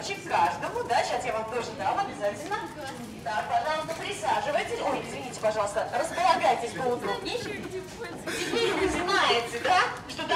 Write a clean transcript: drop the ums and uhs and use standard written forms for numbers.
стаканчик каждому, да, сейчас я вам тоже дам обязательно. Так, пожалуйста, присаживайтесь. Ой, извините, пожалуйста, располагайтесь поудобнее. Теперь вы знаете, да, что